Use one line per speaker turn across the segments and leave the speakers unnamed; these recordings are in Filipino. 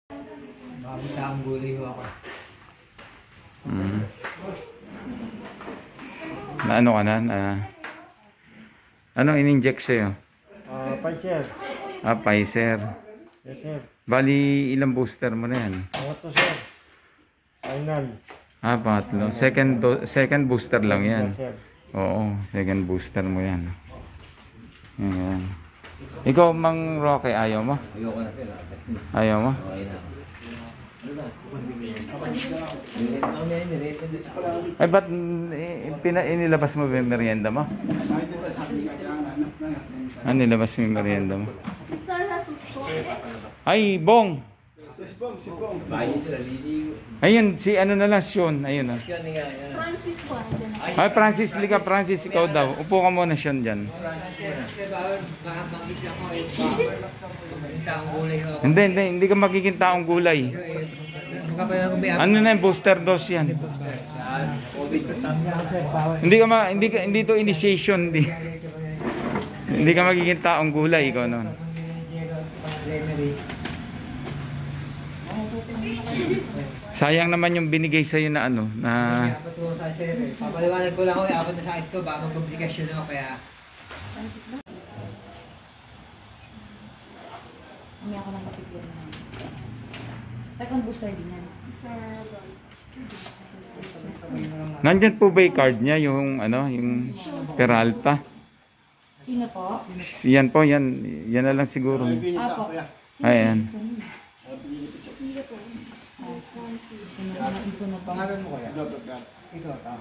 Ang gulay ho ako.
Na ano ka na? Anong in-inject sa'yo?
Pfizer.
Pfizer.
Yes, sir.
Bali, ilang booster mo na yan?
Ito, sir. Final.
Pangatlo. Second booster lang yan.
Yes, sir.
Oo, second booster mo yan. Ayan. Ikaw, Mang Roque, ayaw mo?
Ayoko na sir.
Ayaw mo?
Okay na.
Ay, ba't inilabas mo ba yung merienda mo? Nilabas mo yung merienda mo? Ay, Bong!
Bayo sila, liliw.
Ayun, si ano na lang, Sean. Ayun na.
Yan nga, yan.
Francis po.
Ay, Francis, lika, Francis, ikaw daw. Upo ka muna, Sean, dyan. Hindi ka magiging taong gulay. Ano na yung booster dose yan? Hindi to initiation. Hindi ka magiging taong gulay, ikaw noon. Sayang naman yung binigay sa'yo na ano, na...
Papaliwanag ko lang ako, apat na sakit ko, baka mag-komplikasyon ako, kaya...
Hindi ako lang napipili na. Second booster din yan.
Nandyan po ba yung card niya, yung ano, yung Peralta?
Sino po?
Yan po, yan na lang siguro.
Apo.
Ayan.
Pangalan mo kaya? Ikaw, ta.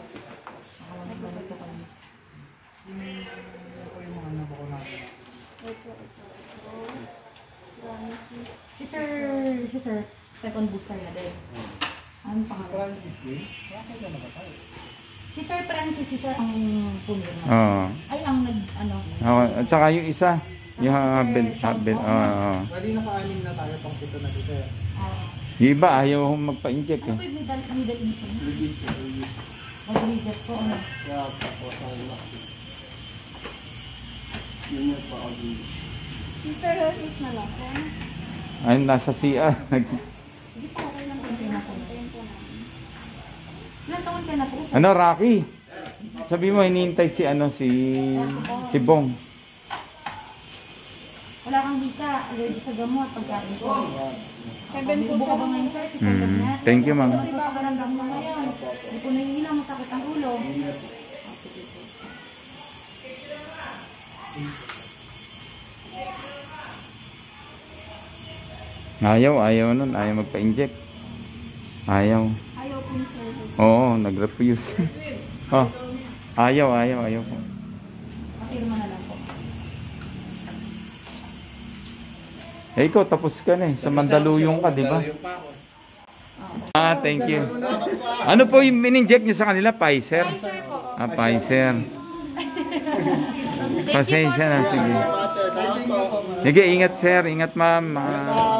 Si sir, second booster na din. Ano pangalan? Si Sir Francis, si sir ang pumirma.
Oo.
Ay, ang ano.
At saka yung isa, yung habit.
Kanina pa-anim na tayo, pang pito na dito.
Yung iba, ayaw akong magpa-inject
Ano
eh.
po yung middle income? Mag-reject po, ano?
Kaya tapos ang laki. Yun yung pa-anim.
Mr. Roses na lang po.
Ay, nasa CR.
Hindi po, okay lang po yung pinapon. Ilan taon ka na po?
Ano, Rocky? Sabi mo, hinihintay si ano, si Bong.
Wala kang visa, allergic sa gamot, pagkain ko. 7 po sa ba ngayon, sir?
Thank you, ma'am.
Ito pa karamdam mo ngayon. Hindi po nangihilang, masakit ang ulo.
Ayaw nun. Ayaw magpa-inject. Ayaw.
Ayaw po yung sir.
Oo, nag-refuse. Oh, ayaw po.
Pakirma na lang po.
Eh, ikaw, tapos ka na eh. Sa Mandaluyong ka, di ba? Thank you. Ano po yung in-inject niyo sa kanila? Pfizer? Pfizer. Pasensya na, sige. Sige, ingat sir. Ingat ma'am.